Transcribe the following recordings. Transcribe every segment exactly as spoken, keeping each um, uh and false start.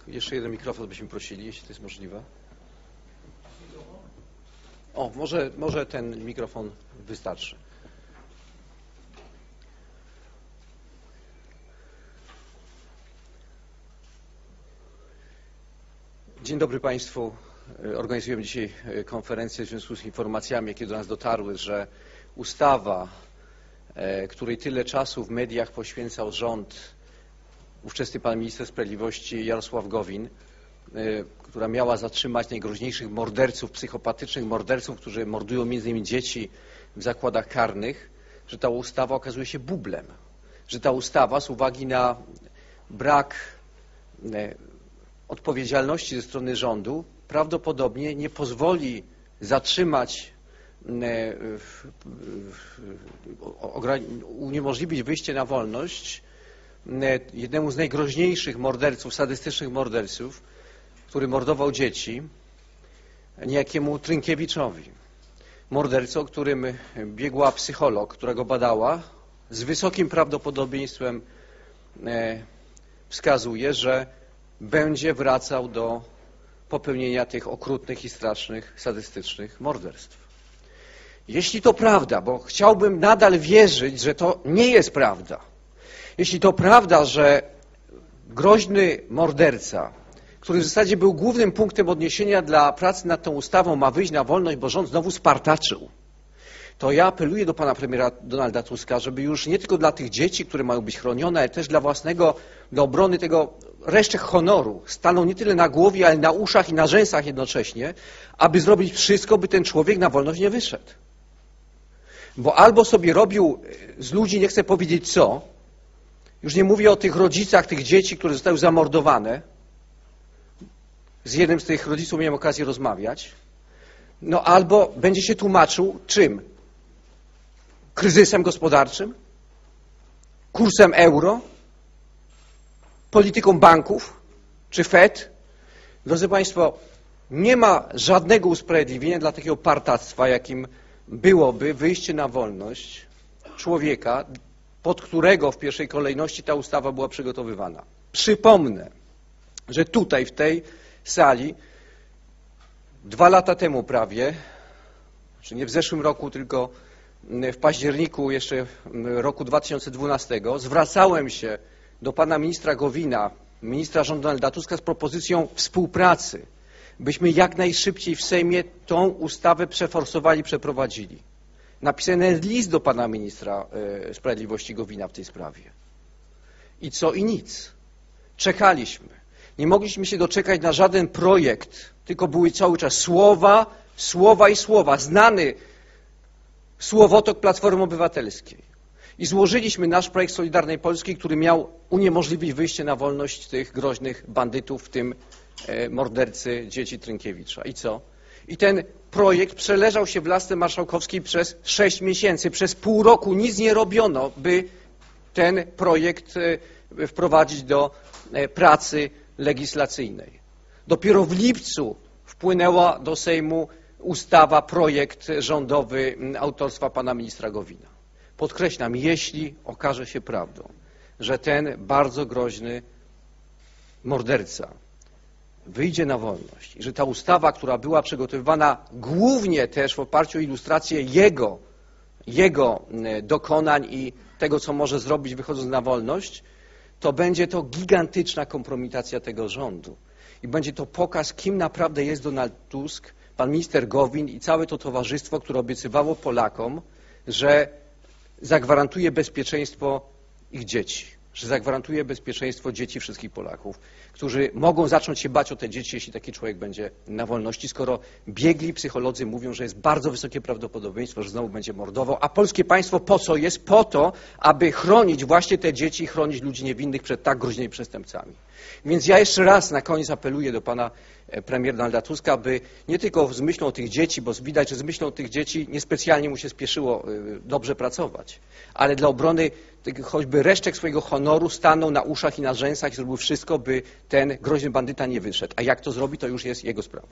jeszcze jeden mikrofon byśmy prosili, jeśli to jest możliwe. O, może, może ten mikrofon wystarczy. Dzień dobry Państwu. Organizujemy dzisiaj konferencję w związku z informacjami, jakie do nas dotarły, że ustawa, której tyle czasu w mediach poświęcał rząd, ówczesny pan minister sprawiedliwości Jarosław Gowin, która miała zatrzymać najgroźniejszych morderców, psychopatycznych morderców, którzy mordują między innymi dzieci w zakładach karnych, że ta ustawa okazuje się bublem, że ta ustawa z uwagi na brak odpowiedzialności ze strony rządu prawdopodobnie nie pozwoli zatrzymać, uniemożliwić wyjście na wolność jednemu z najgroźniejszych morderców, sadystycznych morderców, który mordował dzieci, niejakiemu Trynkiewiczowi. Morderco, o którym biegła psycholog, która go badała, z wysokim prawdopodobieństwem wskazuje, że będzie wracał do popełnienia tych okrutnych i strasznych, sadystycznych morderstw. Jeśli to prawda, bo chciałbym nadal wierzyć, że to nie jest prawda, jeśli to prawda, że groźny morderca, który w zasadzie był głównym punktem odniesienia dla pracy nad tą ustawą, ma wyjść na wolność, bo rząd znowu spartaczył, to ja apeluję do pana premiera Donalda Tuska, żeby już nie tylko dla tych dzieci, które mają być chronione, ale też dla własnego, dla obrony tego resztek honoru stanął nie tyle na głowie, ale na uszach i na rzęsach jednocześnie, aby zrobić wszystko, by ten człowiek na wolność nie wyszedł. Bo albo sobie robił z ludzi, nie chcę powiedzieć co, już nie mówię o tych rodzicach tych dzieci, które zostały zamordowane, z jednym z tych rodziców miałem okazję rozmawiać, no albo będzie się tłumaczył czym? Kryzysem gospodarczym? Kursem euro? Polityką banków? Czy Fed? Drodzy Państwo, nie ma żadnego usprawiedliwienia dla takiego partactwa, jakim byłoby wyjście na wolność człowieka, pod którego w pierwszej kolejności ta ustawa była przygotowywana. Przypomnę, że tutaj, w tej sali, dwa lata temu prawie, czy nie w zeszłym roku, tylko w październiku jeszcze roku dwa tysiące dwunastego, zwracałem się do pana ministra Gowina, ministra rządu Donalda Tuska z propozycją współpracy, byśmy jak najszybciej w Sejmie tą ustawę przeforsowali, przeprowadzili. Napisałem list do pana ministra sprawiedliwości Gowina w tej sprawie. I co? I nic. Czekaliśmy. Nie mogliśmy się doczekać na żaden projekt, tylko były cały czas słowa, słowa i słowa. Znany słowotok Platformy Obywatelskiej. I złożyliśmy nasz projekt Solidarnej Polski, który miał uniemożliwić wyjście na wolność tych groźnych bandytów, w tym mordercy dzieci Trynkiewicza. I co? I ten projekt przeleżał się w lasce marszałkowskiej przez sześć miesięcy. Przez pół roku nic nie robiono, by ten projekt wprowadzić do pracy legislacyjnej. Dopiero w lipcu wpłynęła do Sejmu ustawa, projekt rządowy autorstwa pana ministra Gowina. Podkreślam, jeśli okaże się prawdą, że ten bardzo groźny morderca wyjdzie na wolność i że ta ustawa, która była przygotowywana głównie też w oparciu o ilustrację jego, jego dokonań i tego, co może zrobić wychodząc na wolność, to będzie to gigantyczna kompromitacja tego rządu. I będzie to pokaz, kim naprawdę jest Donald Tusk, pan minister Gowin i całe to towarzystwo, które obiecywało Polakom, że zagwarantuje bezpieczeństwo ich dzieci, że zagwarantuje bezpieczeństwo dzieci wszystkich Polaków, którzy mogą zacząć się bać o te dzieci, jeśli taki człowiek będzie na wolności, skoro biegli psycholodzy mówią, że jest bardzo wysokie prawdopodobieństwo, że znowu będzie mordował. A polskie państwo po co jest? Po to, aby chronić właśnie te dzieci i chronić ludzi niewinnych przed tak groźnymi przestępcami. Więc ja jeszcze raz na koniec apeluję do pana premiera Donalda Tuska, aby nie tylko z myślą o tych dzieci, bo widać, że z myślą o tych dzieci niespecjalnie mu się spieszyło dobrze pracować, ale dla obrony choćby resztek swojego honoru stanął na uszach i na rzęsach i zrobił wszystko, by ten groźny bandyta nie wyszedł. A jak to zrobi, to już jest jego sprawa.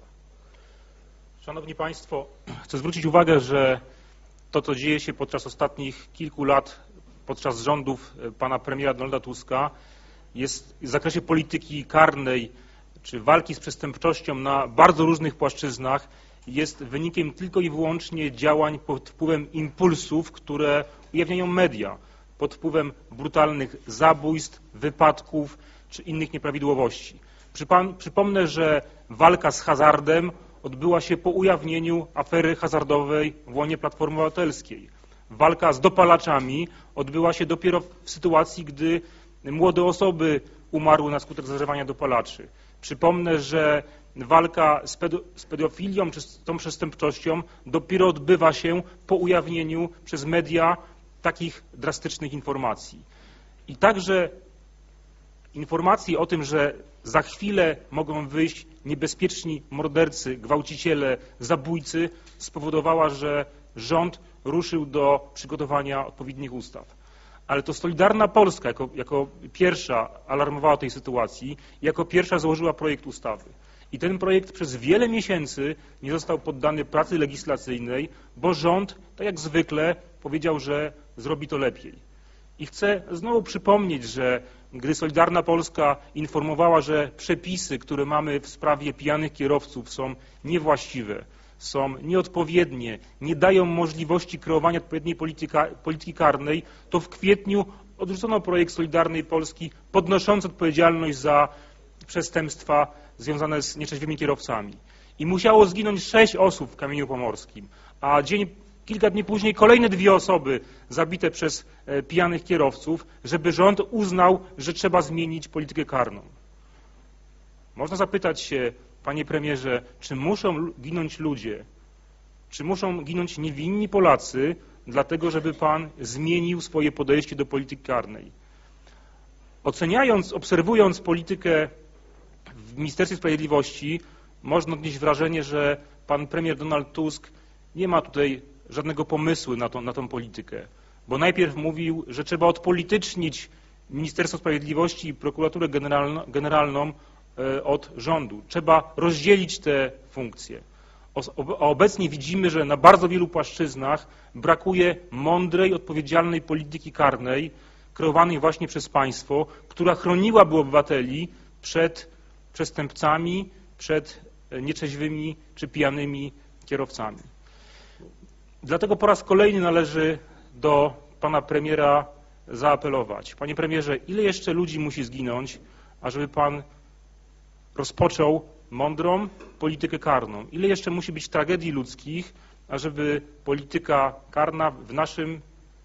Szanowni Państwo, chcę zwrócić uwagę, że to, co dzieje się podczas ostatnich kilku lat, podczas rządów pana premiera Donalda Tuska, jest w zakresie polityki karnej czy walki z przestępczością na bardzo różnych płaszczyznach jest wynikiem tylko i wyłącznie działań pod wpływem impulsów, które ujawniają media, pod wpływem brutalnych zabójstw, wypadków czy innych nieprawidłowości. Przypomnę, że walka z hazardem odbyła się po ujawnieniu afery hazardowej w łonie Platformy Obywatelskiej. Walka z dopalaczami odbyła się dopiero w sytuacji, gdy młode osoby umarły na skutek zażywania dopalaczy. Przypomnę, że walka z, pedo, z pedofilią czy z tą przestępczością dopiero odbywa się po ujawnieniu przez media takich drastycznych informacji. I także informacji o tym, że za chwilę mogą wyjść niebezpieczni mordercy, gwałciciele, zabójcy, spowodowała, że rząd ruszył do przygotowania odpowiednich ustaw. Ale to Solidarna Polska jako, jako pierwsza alarmowała o tej sytuacji, jako pierwsza złożyła projekt ustawy. I ten projekt przez wiele miesięcy nie został poddany pracy legislacyjnej, bo rząd, tak jak zwykle, powiedział, że zrobi to lepiej. I chcę znowu przypomnieć, że gdy Solidarna Polska informowała, że przepisy, które mamy w sprawie pijanych kierowców są niewłaściwe, są nieodpowiednie, nie dają możliwości kreowania odpowiedniej polityka, polityki karnej, to w kwietniu odrzucono projekt Solidarnej Polski podnoszący odpowiedzialność za przestępstwa związane z nieczęśliwymi kierowcami. I musiało zginąć sześć osób w Kamieniu Pomorskim, a dzień, kilka dni później kolejne dwie osoby zabite przez e, pijanych kierowców, żeby rząd uznał, że trzeba zmienić politykę karną. Można zapytać się, panie premierze, czy muszą ginąć ludzie, czy muszą ginąć niewinni Polacy, dlatego żeby pan zmienił swoje podejście do polityki karnej. Oceniając, obserwując politykę w Ministerstwie Sprawiedliwości, można odnieść wrażenie, że pan premier Donald Tusk nie ma tutaj żadnego pomysłu na tą, na tą politykę, bo najpierw mówił, że trzeba odpolitycznić Ministerstwo Sprawiedliwości i Prokuraturę Generalną, generalną od rządu. Trzeba rozdzielić te funkcje. A obecnie widzimy, że na bardzo wielu płaszczyznach brakuje mądrej, odpowiedzialnej polityki karnej, kreowanej właśnie przez państwo, która chroniłaby obywateli przed przestępcami, przed nieczeźwymi czy pijanymi kierowcami. Dlatego po raz kolejny należy do pana premiera zaapelować. Panie premierze, ile jeszcze ludzi musi zginąć, ażeby pan rozpoczął mądrą politykę karną? Ile jeszcze musi być tragedii ludzkich, ażeby polityka karna w naszym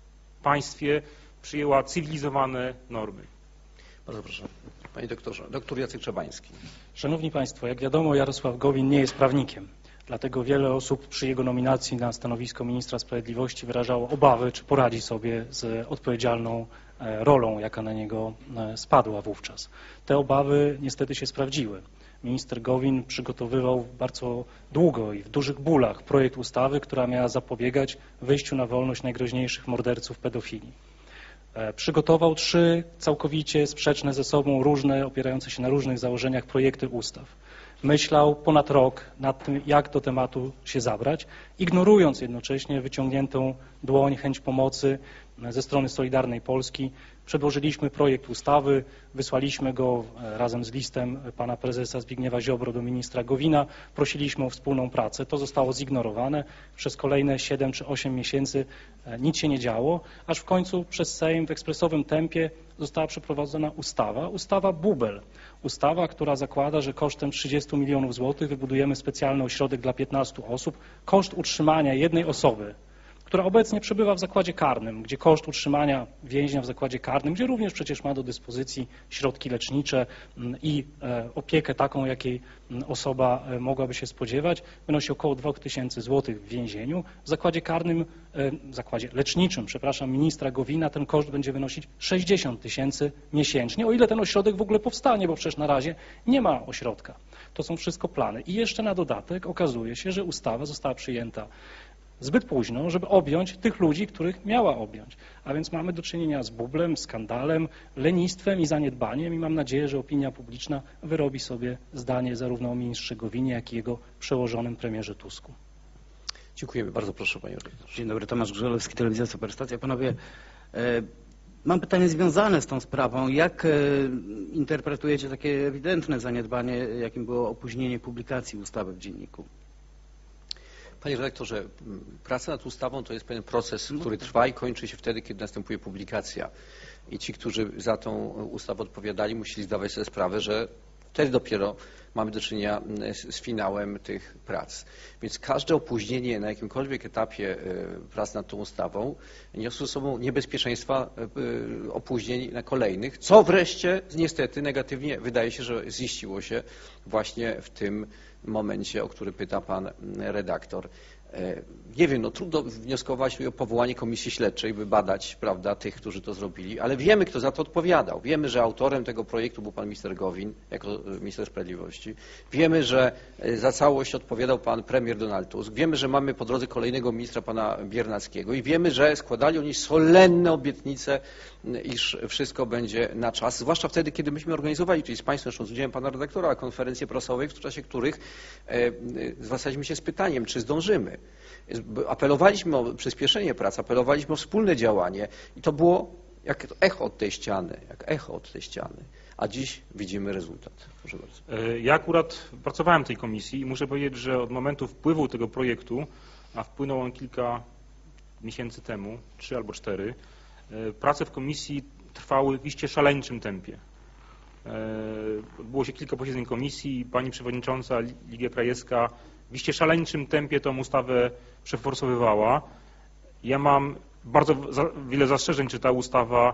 państwie przyjęła cywilizowane normy? Bardzo proszę. Panie doktorze, doktor Jacek Czabański. Szanowni Państwo, jak wiadomo, Jarosław Gowin nie jest prawnikiem. Dlatego wiele osób przy jego nominacji na stanowisko ministra sprawiedliwości wyrażało obawy, czy poradzi sobie z odpowiedzialną rolą, jaka na niego spadła wówczas. Te obawy niestety się sprawdziły. Minister Gowin przygotowywał bardzo długo i w dużych bólach projekt ustawy, która miała zapobiegać wyjściu na wolność najgroźniejszych morderców pedofilii. Przygotował trzy całkowicie sprzeczne ze sobą, różne, opierające się na różnych założeniach projekty ustaw. Myślał ponad rok nad tym, jak do tematu się zabrać, ignorując jednocześnie wyciągniętą dłoń, chęć pomocy ze strony Solidarnej Polski. Przedłożyliśmy projekt ustawy, wysłaliśmy go razem z listem pana prezesa Zbigniewa Ziobro do ministra Gowina, prosiliśmy o wspólną pracę. To zostało zignorowane. Przez kolejne siedem czy osiem miesięcy nic się nie działo, aż w końcu przez Sejm w ekspresowym tempie została przeprowadzona ustawa, ustawa Bubel. Ustawa, która zakłada, że kosztem trzydziestu milionów złotych wybudujemy specjalny ośrodek dla piętnastu osób. Koszt utrzymania jednej osoby, która obecnie przebywa w zakładzie karnym, gdzie koszt utrzymania więźnia w zakładzie karnym, gdzie również przecież ma do dyspozycji środki lecznicze i opiekę taką, jakiej osoba mogłaby się spodziewać, wynosi około dwa tysiące złotych w więzieniu. W zakładzie karnym, w zakładzie leczniczym, przepraszam, ministra Gowina ten koszt będzie wynosić sześćdziesiąt tysięcy miesięcznie, o ile ten ośrodek w ogóle powstanie, bo przecież na razie nie ma ośrodka. To są wszystko plany. I jeszcze na dodatek okazuje się, że ustawa została przyjęta zbyt późno, żeby objąć tych ludzi, których miała objąć. A więc mamy do czynienia z bublem, skandalem, lenistwem i zaniedbaniem i mam nadzieję, że opinia publiczna wyrobi sobie zdanie zarówno o ministrze Gowinie, jak i jego przełożonym premierze Tusku. Dziękujemy bardzo. Proszę panie redaktorze. Dzień dobry, Tomasz Grzelewski, Telewizja Superstacja. Panowie, e, Mam pytanie związane z tą sprawą. Jak e, interpretujecie takie ewidentne zaniedbanie, jakim było opóźnienie publikacji ustawy w dzienniku? Panie redaktorze, praca nad ustawą to jest pewien proces, który trwa i kończy się wtedy, kiedy następuje publikacja. I ci, którzy za tą ustawę odpowiadali, musieli zdawać sobie sprawę, że wtedy dopiero mamy do czynienia z, z finałem tych prac. Więc każde opóźnienie na jakimkolwiek etapie prac nad tą ustawą niosło ze sobą niebezpieczeństwa opóźnień na kolejnych, co wreszcie niestety negatywnie wydaje się, że ziściło się właśnie w tym momencie, o który pyta pan redaktor. Nie wiem, no trudno wnioskować o powołanie komisji śledczej, by badać, prawda, tych, którzy to zrobili, ale wiemy, kto za to odpowiadał. Wiemy, że autorem tego projektu był pan minister Gowin, jako minister sprawiedliwości. Wiemy, że za całość odpowiadał pan premier Donald Tusk. Wiemy, że mamy po drodze kolejnego ministra, pana Biernackiego i wiemy, że składali oni solenne obietnice, iż wszystko będzie na czas, zwłaszcza wtedy, kiedy myśmy organizowali, czyli z państwem, zresztą z udziałem pana redaktora, konferencje prasowe, w czasie których e, zwracaliśmy się z pytaniem, czy zdążymy. Apelowaliśmy o przyspieszenie prac, apelowaliśmy o wspólne działanie i to było jak echo od tej ściany, jak echo od tej ściany, a dziś widzimy rezultat. Proszę bardzo. Ja akurat pracowałem w tej komisji i muszę powiedzieć, że od momentu wpływu tego projektu, a wpłynął on kilka miesięcy temu, trzy albo cztery, prace w komisji trwały w iście szaleńczym tempie. Odbyło się kilka posiedzeń komisji i pani przewodnicząca Ligia Krajewska w iście szaleńczym tempie tą ustawę przeforsowywała. Ja mam bardzo wiele zastrzeżeń, czy ta ustawa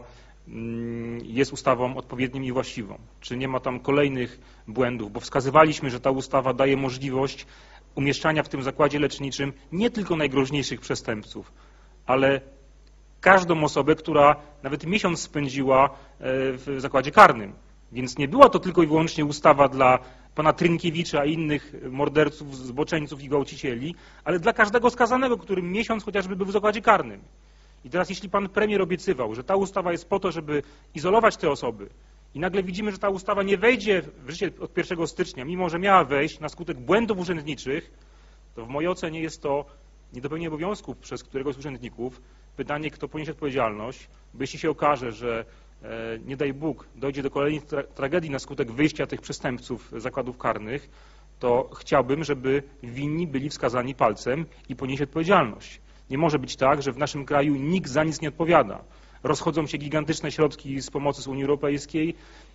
jest ustawą odpowiednią i właściwą. Czy nie ma tam kolejnych błędów, bo wskazywaliśmy, że ta ustawa daje możliwość umieszczania w tym zakładzie leczniczym nie tylko najgroźniejszych przestępców, ale każdą osobę, która nawet miesiąc spędziła w zakładzie karnym. Więc nie była to tylko i wyłącznie ustawa dla pana Trynkiewicza i innych morderców, zboczeńców i gwałcicieli, ale dla każdego skazanego, który miesiąc chociażby był w zakładzie karnym. I teraz jeśli pan premier obiecywał, że ta ustawa jest po to, żeby izolować te osoby i nagle widzimy, że ta ustawa nie wejdzie w życie od pierwszego stycznia, mimo że miała wejść na skutek błędów urzędniczych, to w mojej ocenie jest to niedopełnienie obowiązków przez któregoś z urzędników. Pytanie, kto poniesie odpowiedzialność, bo jeśli się okaże, że nie daj Bóg, dojdzie do kolejnej tra tragedii na skutek wyjścia tych przestępców z zakładów karnych, to chciałbym, żeby winni byli wskazani palcem i ponieść odpowiedzialność. Nie może być tak, że w naszym kraju nikt za nic nie odpowiada. Rozchodzą się gigantyczne środki z pomocy z Unii Europejskiej.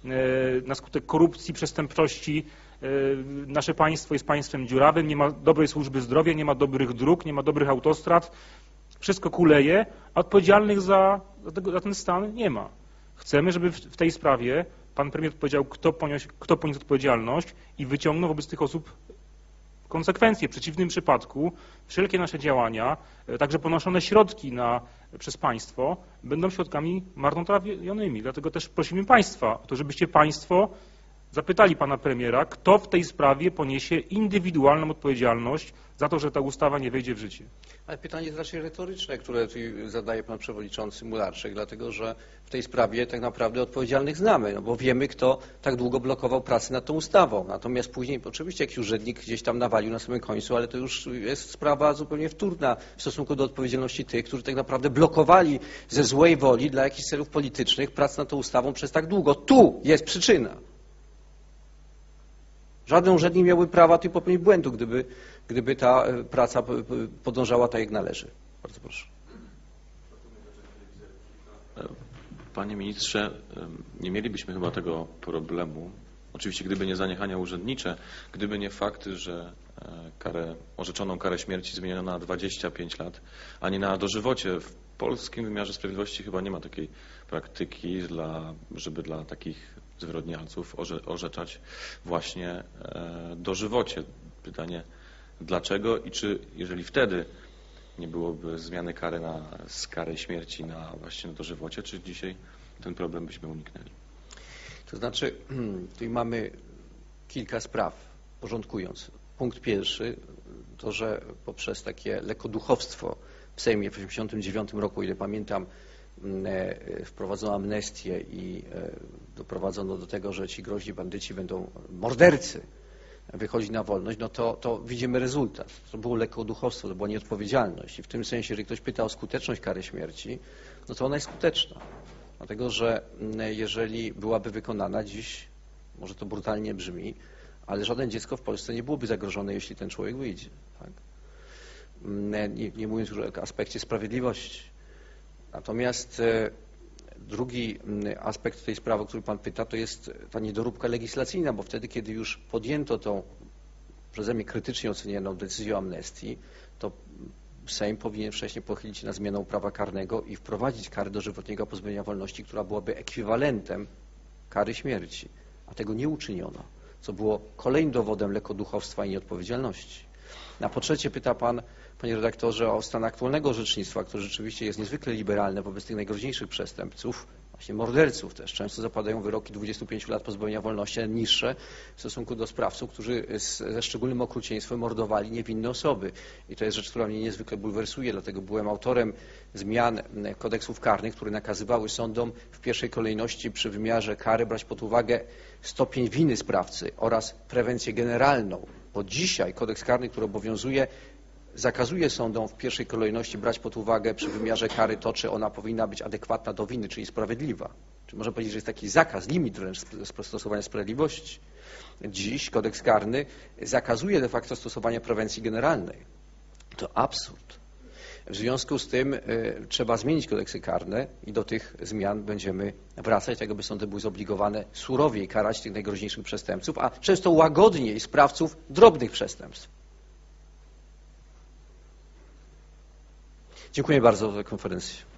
Na skutek korupcji, przestępczości nasze państwo jest państwem dziurawym, nie ma dobrej służby zdrowia, nie ma dobrych dróg, nie ma dobrych autostrad. Wszystko kuleje, a odpowiedzialnych za, za, tego, za ten stan nie ma. Chcemy, żeby w tej sprawie pan premier powiedział, kto poniósł, kto poniósł odpowiedzialność i wyciągnął wobec tych osób konsekwencje. W przeciwnym przypadku wszelkie nasze działania, także ponoszone środki na, przez państwo, będą środkami marnotrawionymi. Dlatego też prosimy państwa o to, żebyście państwo zapytali pana premiera, kto w tej sprawie poniesie indywidualną odpowiedzialność za to, że ta ustawa nie wejdzie w życie. Ale pytanie jest raczej retoryczne, które zadaje pan przewodniczący Mularczyk, dlatego że w tej sprawie tak naprawdę odpowiedzialnych znamy, no bo wiemy, kto tak długo blokował pracę nad tą ustawą. Natomiast później oczywiście jakiś urzędnik gdzieś tam nawalił na samym końcu, ale to już jest sprawa zupełnie wtórna w stosunku do odpowiedzialności tych, którzy tak naprawdę blokowali ze złej woli dla jakichś celów politycznych pracę nad tą ustawą przez tak długo. Tu jest przyczyna. Żaden urzędnik nie miałby prawa tu popełnić błędu, gdyby, gdyby ta praca podążała tak, jak należy. Bardzo proszę. Panie ministrze, nie mielibyśmy chyba tego problemu, oczywiście gdyby nie zaniechania urzędnicze, gdyby nie fakt, że karę, orzeczoną karę śmierci zmieniono na dwadzieścia pięć lat, a nie na dożywocie. W polskim wymiarze sprawiedliwości chyba nie ma takiej praktyki, dla, żeby dla takich zwyrodnialców orze, orzeczać właśnie dożywocie. Pytanie dlaczego i czy, jeżeli wtedy nie byłoby zmiany kary na, z kary śmierci na właśnie na dożywocie, czy dzisiaj ten problem byśmy uniknęli? To znaczy, tutaj mamy kilka spraw, porządkując. Punkt pierwszy, to, że poprzez takie lekkoduchowstwo w Sejmie w tysiąc dziewięćset osiemdziesiątym dziewiątym roku, ile pamiętam, wprowadzono amnestię i doprowadzono do tego, że ci groźni bandyci będą, mordercy, wychodzić na wolność, no to, to widzimy rezultat. To było lekkoduchowstwo, to była nieodpowiedzialność. I w tym sensie, jeżeli ktoś pyta o skuteczność kary śmierci, no to ona jest skuteczna. Dlatego, że jeżeli byłaby wykonana dziś, może to brutalnie brzmi, ale żadne dziecko w Polsce nie byłoby zagrożone, jeśli ten człowiek wyjdzie. Tak? Nie, nie mówiąc już o aspekcie sprawiedliwości. Natomiast drugi aspekt tej sprawy, o który Pan pyta, to jest ta niedoróbka legislacyjna, bo wtedy, kiedy już podjęto tą przeze mnie krytycznie ocenioną decyzję o amnestii, to Sejm powinien wcześniej pochylić się nad zmianą prawa karnego i wprowadzić karę dożywotniego pozbawienia wolności, która byłaby ekwiwalentem kary śmierci. A tego nie uczyniono, co było kolejnym dowodem lekkoduchowstwa i nieodpowiedzialności. Na po trzecie pyta Pan, Panie redaktorze, o stan aktualnego orzecznictwa, które rzeczywiście jest niezwykle liberalne wobec tych najgroźniejszych przestępców, właśnie morderców też. Często zapadają wyroki dwudziestu pięciu lat pozbawienia wolności, ale niższe w stosunku do sprawców, którzy z, ze szczególnym okrucieństwem mordowali niewinne osoby. I to jest rzecz, która mnie niezwykle bulwersuje, dlatego byłem autorem zmian kodeksów karnych, które nakazywały sądom w pierwszej kolejności przy wymiarze kary brać pod uwagę stopień winy sprawcy oraz prewencję generalną. Bo dzisiaj kodeks karny, który obowiązuje, zakazuje sądom w pierwszej kolejności brać pod uwagę przy wymiarze kary to, czy ona powinna być adekwatna do winy, czyli sprawiedliwa. Czy można powiedzieć, że jest taki zakaz, limit wręcz stosowania sprawiedliwości. Dziś kodeks karny zakazuje de facto stosowania prewencji generalnej. To absurd. W związku z tym y, trzeba zmienić kodeksy karne i do tych zmian będziemy wracać, tak aby sądy były zobligowane surowiej karać tych najgroźniejszych przestępców, a często łagodniej sprawców drobnych przestępstw. Dziękuję bardzo za konferencję.